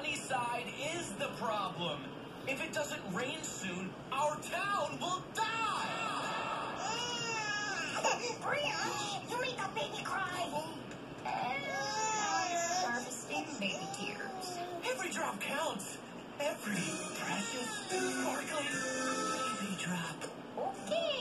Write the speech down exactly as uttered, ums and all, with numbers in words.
sunny side is the problem. If it doesn't rain soon, our town will die! Brian, you made the baby cry. Harvesting baby tears. Every drop counts. Every precious, sparkling baby drop. Okay.